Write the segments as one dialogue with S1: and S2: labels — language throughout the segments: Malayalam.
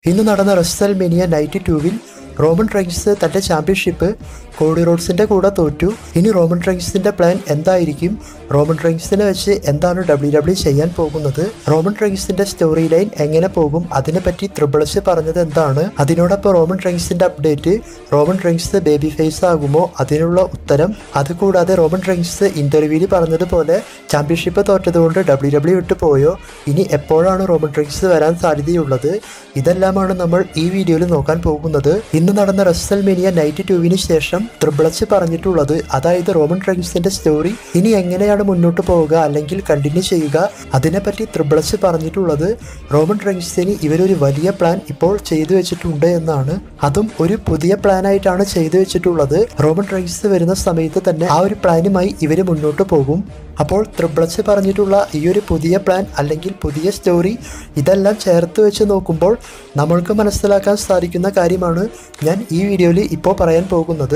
S1: ഇന്ന് നടന്ന റെസൽമേനിയ നൈറ്റ് 2-ൽ റോമൻ റെയിൻസ് തൻ്റെ ചാമ്പ്യൻഷിപ്പ് കോഡി റോഡ്സിൻ്റെ കൂടെ തോറ്റു. ഇനി റോമൻ റെയിൻസിൻ്റെ പ്ലാൻ എന്തായിരിക്കും? റോമൻ റെയിൻസിനെ വെച്ച് എന്താണ് WWE ചെയ്യാൻ പോകുന്നത്? റോമൻ റെയിൻസിൻ്റെ സ്റ്റോറി ലൈൻ എങ്ങനെ പോകും? അതിനെപ്പറ്റി ട്രിപ്പിൾ എച്ച് പറഞ്ഞത് എന്താണ്? അതിനോടൊപ്പം റോമൻ റെയിൻസിൻ്റെ update, Roman Reigns baby face ആകുമോ? അതിനുള്ള ഉത്തരം. അതുകൂടാതെ റോമൻ റെയിൻസ് ഇന്റർവ്യൂവിൽ പറഞ്ഞതുപോലെ ചാമ്പ്യൻഷിപ്പ് തോറ്റതുകൊണ്ട് WWE വിട്ടു പോയോ? ഇനി എപ്പോഴാണ് റോമൻ റെയിൻസ് വരാൻ സാധ്യതയുള്ളത്? ഇതെല്ലാമാണ് നമ്മൾ ഈ വീഡിയോയിൽ നോക്കാൻ പോകുന്നത്. ഇന്ന് നടന്ന റെസൽമേനിയ നൈറ്റ് 2-ന് ശേഷം ട്രിപ്പിൾ എച്ച് പറഞ്ഞിട്ടുള്ളത്, അതായത് റോമൻ റെയിൻസിന്റെ സ്റ്റോറി ഇനി എങ്ങനെയാണ് മുന്നോട്ട് പോവുക അല്ലെങ്കിൽ കണ്ടിന്യൂ ചെയ്യുക, അതിനെപ്പറ്റി ട്രിപ്പിൾ എച്ച് പറഞ്ഞിട്ടുള്ളത് റോമൻ റെയിൻസിന് ഇവരൊരു വലിയ പ്ലാൻ ഇപ്പോൾ ചെയ്തു വെച്ചിട്ടുണ്ട് എന്നാണ്. അതും ഒരു പുതിയ പ്ലാൻ ആയിട്ടാണ് ചെയ്തു വെച്ചിട്ടുള്ളത്. റോമൻ റെയിൻസ് വരുന്ന സമയത്ത് തന്നെ ആ ഒരു പ്ലാനുമായി ഇവര് മുന്നോട്ട് പോകും. അപ്പോൾ ട്രിപ്പിൾ എച്ച് പറഞ്ഞിട്ടുള്ള ഈ ഒരു പുതിയ പ്ലാൻ അല്ലെങ്കിൽ പുതിയ സ്റ്റോറി ഇതെല്ലാം ചേർത്ത് വെച്ച് നോക്കുമ്പോൾ നമ്മൾക്ക് മനസ്സിലാക്കാൻ സാധിക്കുന്ന കാര്യമാണ് ഞാൻ ഈ വീഡിയോയിൽ ഇപ്പോൾ പറയാൻ പോകുന്നത്.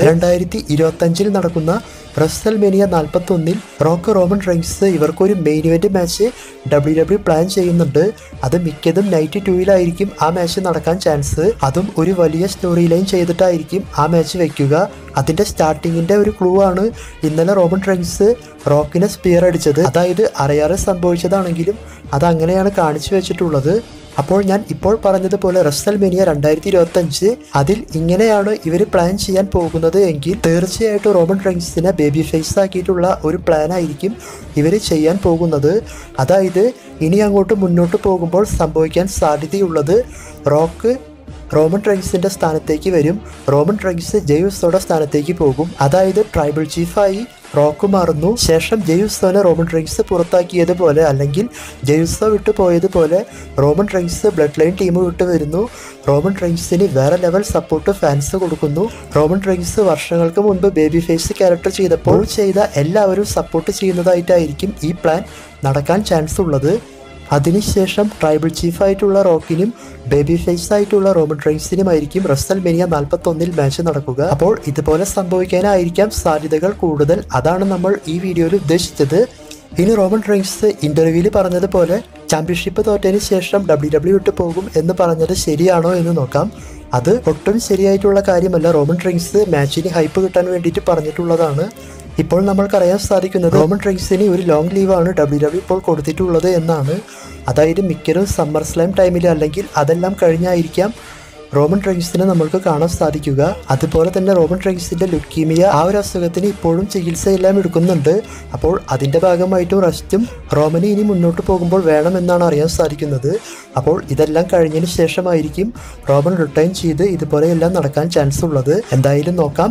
S1: 2025 നടക്കുന്ന റെസൽമേനിയ 41-ൽ റോക്ക് റോമൻ റെയിൻസ് ഇവർക്കൊരു main event match WWE plan ചെയ്യുന്നുണ്ട്. അത് മിക്കതും നൈറ്റ് 2-ലായിരിക്കും ആ മാച്ച് നടക്കാൻ ചാൻസ്. അതും ഒരു വലിയ സ്റ്റോറി ലൈൻ ചെയ്തിട്ടായിരിക്കും ആ മാച്ച് വെക്കുക. അതിന്റെ സ്റ്റാർട്ടിങ്ങിന്റെ ഒരു ക്ലൂ ആണ് ഇന്നലെ റോമൻ റെയിൻസ് റോക്കിനെ സ്പിയർ അടിച്ചത്. അതായത് അറിയാതെ സംഭവിച്ചതാണെങ്കിലും അത് അങ്ങനെയാണ് കാണിച്ചു വെച്ചിട്ടുള്ളത്. അപ്പോൾ ഞാൻ ഇപ്പോൾ പറഞ്ഞതുപോലെ റെസൽമേനിയ 2025 അതിൽ ഇങ്ങനെയാണ് ഇവർ പ്ലാൻ ചെയ്യാൻ പോകുന്നത് എങ്കിൽ തീർച്ചയായിട്ടും റോമൻ റെയിൻസിനെ ബേബി ഫേസ് ആക്കിയിട്ടുള്ള ഒരു പ്ലാൻ ആയിരിക്കും ഇവർ ചെയ്യാൻ പോകുന്നത്. അതായത് ഇനി അങ്ങോട്ട് മുന്നോട്ട് പോകുമ്പോൾ സംഭവിക്കാൻ സാധ്യതയുള്ളത് റോക്ക് റോമൻ റെയിൻസിന്റെ സ്ഥാനത്തേക്ക് വരും. റോമൻ റെയിൻസ് ജെയ് ഉസോയുടെ സ്ഥാനത്തേക്ക് പോകും. അതായത് ട്രൈബൽ ചീഫായി റോക്ക് മാറുന്നു. ശേഷം ജെയ് ഉസോനെ റോമൻ റെയിൻസ് പുറത്താക്കിയതുപോലെ അല്ലെങ്കിൽ ജെയ് ഉസോ വിട്ടു പോയതുപോലെ Roman Reigns bloodline team വിട്ടു വരുന്നു. റോമൻ റെയിൻസിന് വേറെ ലെവൽ സപ്പോർട്ട് ഫാൻസ് കൊടുക്കുന്നു. റോമൻ റെയിൻസ് വർഷങ്ങൾക്ക് മുൻപ് ബേബി ഫേസ് ക്യാരക്ടർ ചെയ്തപ്പോൾ ചെയ്ത എല്ലാവരും സപ്പോർട്ട് ചെയ്യുന്നതായിട്ടായിരിക്കും ഈ പ്ലാൻ നടക്കാൻ ചാൻസ് ഉള്ളത്. അതിനുശേഷം ട്രൈബൽ ചീഫായിട്ടുള്ള റോക്കിനും ബേബി ഫേസ് ആയിട്ടുള്ള റോമൻ റെയിൻസിനുമായിരിക്കും റെസൽമേനിയ 41-ൽ മാച്ച് നടക്കുക. അപ്പോൾ ഇതുപോലെ സംഭവിക്കാനായിരിക്കാം സാധ്യതകൾ കൂടുതൽ. അതാണ് നമ്മൾ ഈ വീഡിയോയിൽ ഉദ്ദേശിച്ചത്. ഇനി റോമൻ റെയിൻസ് ഇന്റർവ്യൂവിൽ പറഞ്ഞതുപോലെ ചാമ്പ്യൻഷിപ്പ് തോറ്റതിന് ശേഷം WWE വിട്ടു പോകും എന്ന് പറഞ്ഞത് ശരിയാണോ എന്ന് നോക്കാം. അത് ഒട്ടും ശരിയായിട്ടുള്ള കാര്യമല്ല. റോമൻ റെയിൻസ് മാച്ചിന് ഹൈപ്പ് കിട്ടാൻ വേണ്ടിയിട്ട് പറഞ്ഞിട്ടുള്ളതാണ്. ഇപ്പോൾ നമ്മൾക്കറിയാൻ സാധിക്കുന്നത് റോമൻ റെയിൻസിന് ഒരു ലോങ് ലീവാണ് WWE ഇപ്പോൾ കൊടുത്തിട്ടുള്ളത് എന്നാണ്. അതായത് മിക്കതും സമ്മർ സ്ലാം ടൈമിൽ അല്ലെങ്കിൽ അതെല്ലാം കഴിഞ്ഞായിരിക്കാം റോമൻ റെയിൻസിനെ നമ്മൾക്ക് കാണാൻ സാധിക്കുക. അതുപോലെ തന്നെ റോമൻ റെയിൻസിന്റെ ലുക്കീമിയ ആ ഒരു അസുഖത്തിന് ഇപ്പോഴും ചികിത്സയെല്ലാം എടുക്കുന്നുണ്ട്. അപ്പോൾ അതിന്റെ ഭാഗമായിട്ടും റെസ്റ്റും റോമന് ഇനി മുന്നോട്ട് പോകുമ്പോൾ വേണമെന്നാണ് അറിയാൻ സാധിക്കുന്നത്. അപ്പോൾ ഇതെല്ലാം കഴിഞ്ഞതിന് ശേഷമായിരിക്കും റോമൻ റിട്ടേൺ ചെയ്ത് ഇതുപോലെയെല്ലാം നടക്കാൻ ചാൻസ് ഉള്ളത്. എന്തായാലും നോക്കാം.